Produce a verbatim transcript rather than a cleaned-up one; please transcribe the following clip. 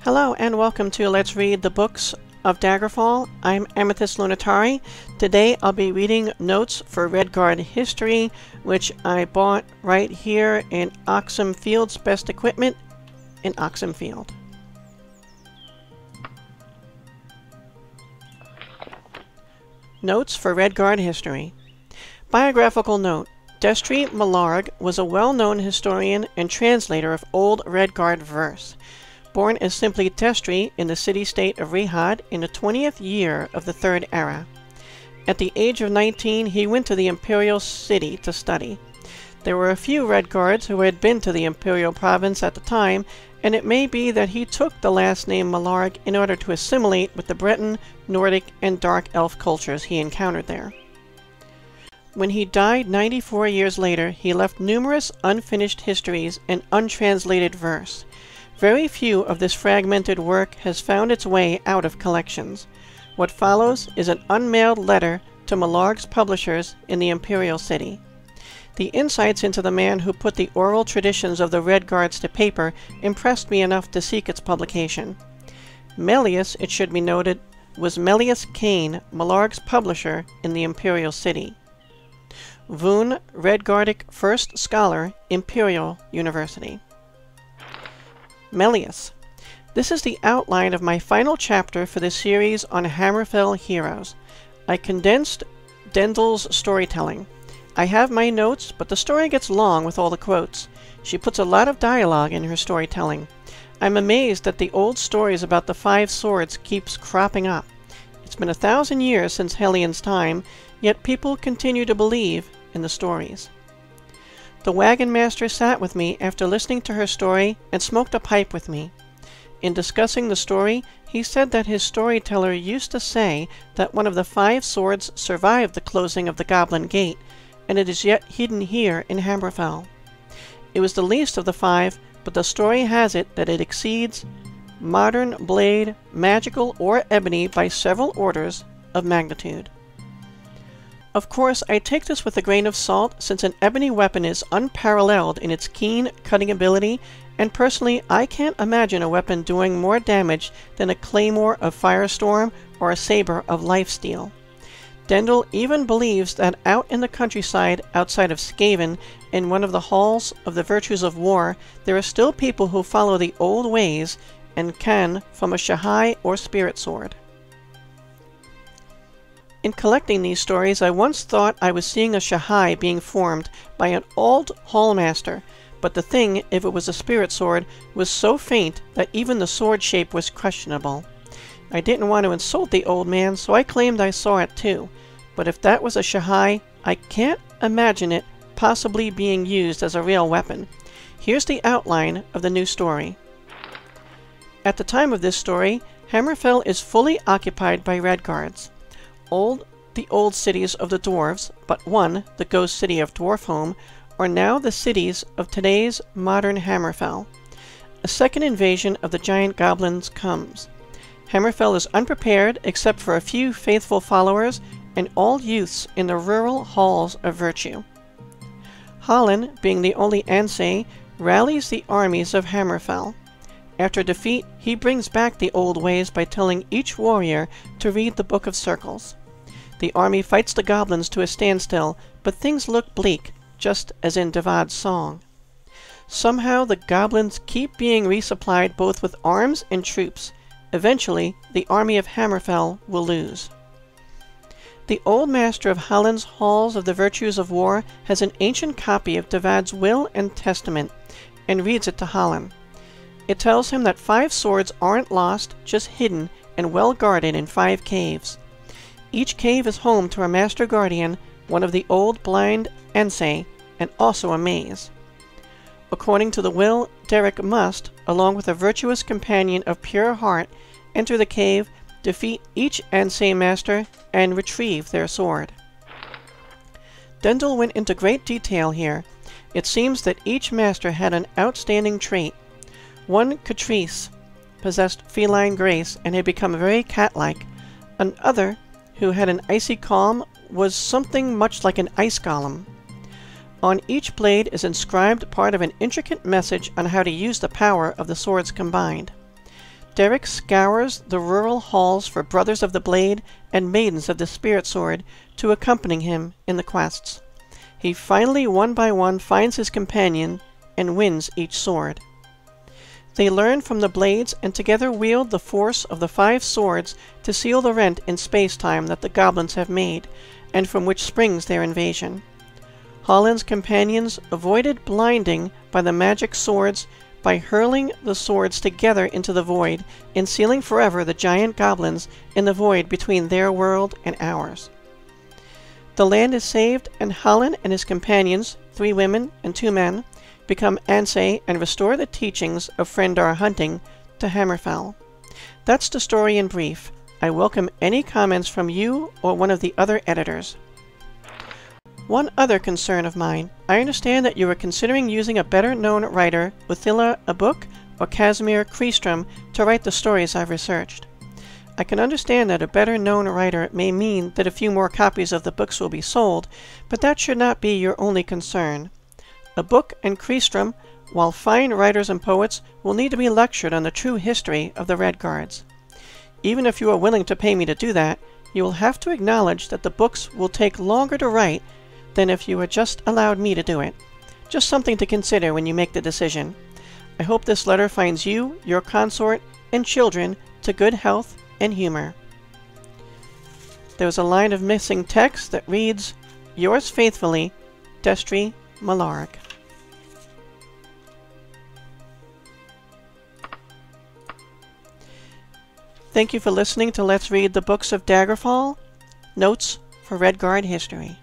Hello and welcome to Let's Read the Books of Daggerfall. I'm Amethyst Lunatari. Today I'll be reading notes for Redguard history, which I bought right here in Oxenfield's Best Equipment in Oxenfield. Notes for Redguard history. Biographical note. Destry Malarg was a well-known historian and translator of Old Redguard verse. Born as simply Destry in the city-state of Rihad in the twentieth year of the Third Era. At the age of nineteen, he went to the Imperial City to study. There were a few Redguards who had been to the Imperial Province at the time, and it may be that he took the last name Malarg in order to assimilate with the Breton, Nordic, and Dark Elf cultures he encountered there. When he died ninety-four years later, he left numerous unfinished histories and untranslated verse. Very few of this fragmented work has found its way out of collections. What follows is an unmailed letter to Malarg's publishers in the Imperial City. The insights into the man who put the oral traditions of the Redguards to paper impressed me enough to seek its publication. Melius, it should be noted, was Melius Kane, Malarg's publisher in the Imperial City. Vun, Redguardic First Scholar, Imperial University. Melius. This is the outline of my final chapter for the series on Hammerfell heroes. I condensed Dendel's storytelling. I have my notes, but the story gets long with all the quotes. She puts a lot of dialogue in her storytelling. I'm amazed that the old stories about the five swords keeps cropping up. It's been a thousand years since Hellion's time, yet people continue to believe in the stories. The wagon master sat with me after listening to her story and smoked a pipe with me. In discussing the story, he said that his storyteller used to say that one of the five swords survived the closing of the Goblin Gate, and it is yet hidden here in Hammerfell. It was the least of the five, but the story has it that it exceeds modern blade, magical or ebony by several orders of magnitude. Of course, I take this with a grain of salt, since an ebony weapon is unparalleled in its keen cutting ability, and personally I can't imagine a weapon doing more damage than a claymore of Firestorm or a saber of Lifesteal. Dendel even believes that out in the countryside outside of Skaven, in one of the halls of the virtues of war, there are still people who follow the old ways and can from a Shahai or spirit sword. In collecting these stories, I once thought I was seeing a Shahai being formed by an old hallmaster, but the thing, if it was a spirit sword, was so faint that even the sword shape was questionable. I didn't want to insult the old man, so I claimed I saw it too, but if that was a Shahai, I can't imagine it possibly being used as a real weapon. Here's the outline of the new story. At the time of this story, Hammerfell is fully occupied by Redguards. Old, the old cities of the dwarves, but one, the ghost city of Dwarfholm, are now the cities of today's modern Hammerfell. A second invasion of the giant goblins comes. Hammerfell is unprepared except for a few faithful followers and all youths in the rural halls of virtue. Hallen, being the only Ansei, rallies the armies of Hammerfell. After defeat, he brings back the old ways by telling each warrior to read the Book of Circles. The army fights the goblins to a standstill, but things look bleak, just as in Davad's song. Somehow the goblins keep being resupplied both with arms and troops. Eventually, the army of Hammerfell will lose. The old master of Hallen's Halls of the Virtues of War has an ancient copy of Davad's will and testament, and reads it to Hallen. It tells him that five swords aren't lost, just hidden and well guarded in five caves. Each cave is home to a Master Guardian, one of the old blind Ansei, and also a maze. According to the will, Derek must, along with a virtuous companion of pure heart, enter the cave, defeat each Ansei Master, and retrieve their sword. Dendel went into great detail here. It seems that each Master had an outstanding trait. One, Catrice, possessed feline grace and had become very cat-like. Another, who had an icy calm, was something much like an ice golem. On each blade is inscribed part of an intricate message on how to use the power of the swords combined. Derek scours the rural halls for brothers of the blade and maidens of the spirit sword to accompany him in the quests. He finally, one by one, finds his companion and wins each sword. They learn from the blades and together wield the force of the five swords to seal the rent in space-time that the goblins have made, and from which springs their invasion. Holland's companions avoided blinding by the magic swords by hurling the swords together into the void and sealing forever the giant goblins in the void between their world and ours. The land is saved, and Holland and his companions, three women and two men, become Ansei and restore the teachings of Frendar hunting to Hammerfell. That's the story in brief. I welcome any comments from you or one of the other editors. One other concern of mine. I understand that you are considering using a better-known writer, Uthila Abuk or Casimir Kreestrom, to write the stories I've researched. I can understand that a better-known writer may mean that a few more copies of the books will be sold, but that should not be your only concern. Abuk and Kreestrom, while fine writers and poets, will need to be lectured on the true history of the Redguards. Even if you are willing to pay me to do that, you will have to acknowledge that the books will take longer to write than if you had just allowed me to do it. Just something to consider when you make the decision. I hope this letter finds you, your consort, and children to good health and humor. There's a line of missing text that reads, Yours faithfully, Destry Malark. Thank you for listening to Let's Read the Books of Daggerfall. Notes for Redguard History.